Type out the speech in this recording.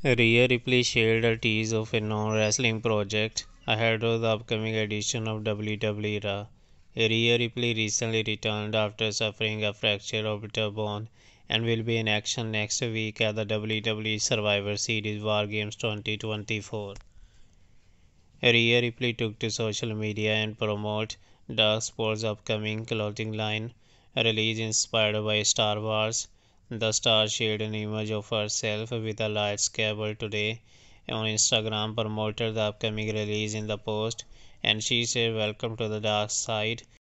Rhea Ripley shared a tease of a non-wrestling project ahead of the upcoming edition of WWE RAW. Rhea Ripley recently returned after suffering a fracture of her bone and will be in action next week at the WWE Survivor Series War Games 2024. Rhea Ripley took to social media and promoted Dark Sports' upcoming clothing line, a release inspired by Star Wars. The star shared an image of herself with a lightsaber today on Instagram, promoted the upcoming release in the post, and she said, "Welcome to the dark side."